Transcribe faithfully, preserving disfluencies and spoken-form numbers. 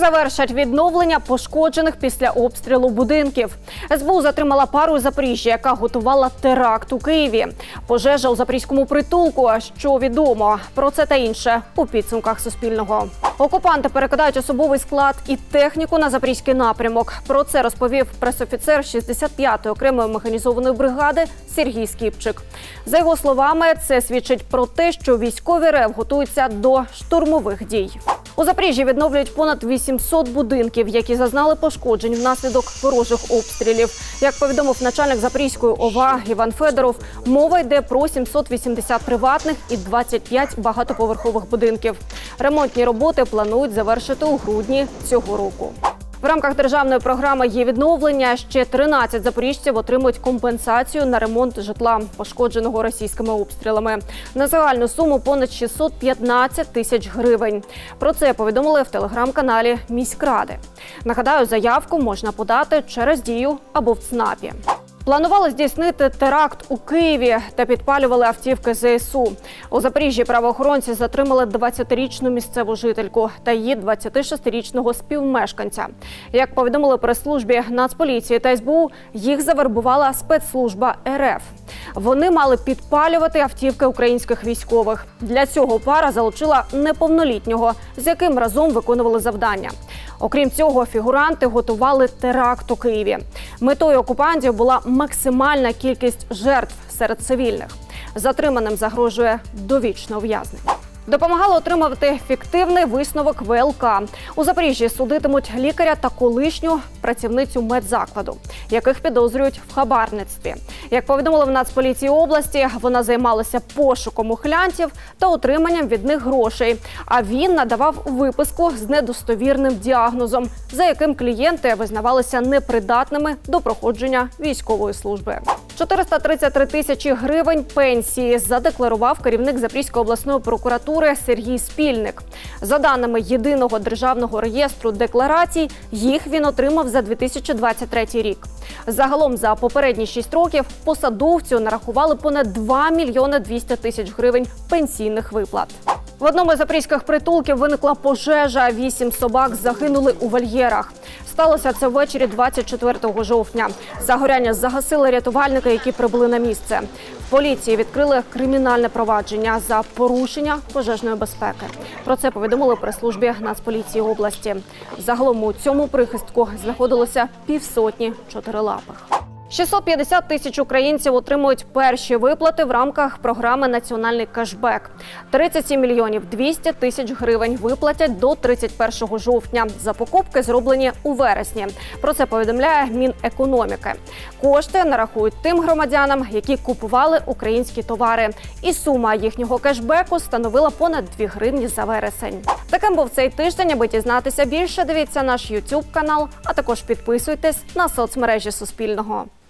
завершать відновлення пошкоджених після обстрілу будинків. ес бе у затримала пару із Запоріжжя, яка готувала теракт у Києві. Пожежа у запорізькому притулку. Що відомо? Про це та інше у підсумках Суспільного. Окупанти перекидають особовий склад і техніку на запорізький напрямок. Про це розповів пресофіцер шістдесят п'ятої окремої механізованої бригади Сергій Скіпчик. За його словами, це свідчить про те, що військові РФ готуються до штурмових дій. У Запоріжжі відновлюють понад вісімсот будинків, які зазнали пошкоджень внаслідок ворожих обстрілів. Як повідомив начальник Запорізької ОВА Іван Федоров, мова йде про сімсот вісімдесят приватних і двадцять п'ять багатоповерхових будинків. Ремонтні роботи планують завершити у грудні цього року. В рамках державної програми «Є відновлення» ще тринадцять запоріжців отримують компенсацію на ремонт житла, пошкодженого російськими обстрілами. На загальну суму понад шістсот п'ятнадцять тисяч гривень. Про це повідомили в телеграм-каналі міськради. Нагадаю, заявку можна подати через Дію або в ЦНАПі. Планували здійснити теракт у Києві та підпалювали автівки зе ес у. У Запоріжжі правоохоронці затримали двадцятирічну місцеву жительку та її двадцятишестирічного співмешканця. Як повідомили прес-службі Нацполіції та ес бе у, їх завербувала спецслужба ер еф. Вони мали підпалювати автівки українських військових. Для цього пара залучила неповнолітнього, з яким разом виконували завдання. Окрім цього, фігуранти готували теракт у Києві. Метою окупантів була максимальна кількість жертв серед цивільних. Затриманим загрожує довічне ув'язнення. Допомагали отримати фіктивний висновок ве ел ка. У Запоріжжі судитимуть лікаря та колишню працівницю медзакладу, яких підозрюють в хабарництві. Як повідомили в Нацполіції області, вона займалася пошуком ухилянтів та отриманням від них грошей. А він надавав виписку з недостовірним діагнозом, за яким клієнти визнавалися непридатними до проходження військової служби. чотириста тридцять три тисячі гривень пенсії задекларував керівник Запорізької обласної прокуратури Сергій Спільник. За даними Єдиного державного реєстру декларацій, їх він отримав за дві тисячі двадцять третій рік. Загалом за попередні шість років посадовцю нарахували понад два мільйони двісті тисяч гривень пенсійних виплат. В одному з запорізьких притулків виникла пожежа. Вісім собак загинули у вольєрах. Сталося це ввечері двадцять четвертого жовтня. Загоряння загасили рятувальники, які прибули на місце. В поліції відкрили кримінальне провадження за порушення пожежної безпеки. Про це повідомили прес-службі Нацполіції області. Загалом у цьому прихистку знаходилося півсотні чотирилапих. шістсот п'ятдесят тисяч українців отримують перші виплати в рамках програми «Національний кешбек». тридцять сім мільйонів двісті тисяч гривень виплатять до тридцять першого жовтня. За покупки, зроблені у вересні. Про це повідомляє Мінекономіки. Кошти нарахують тим громадянам, які купували українські товари. І сума їхнього кешбеку становила понад дві гривні за вересень. Таким був цей тиждень. Аби дізнатися більше, дивіться наш ютуб канал, а також підписуйтесь на соцмережі Суспільного.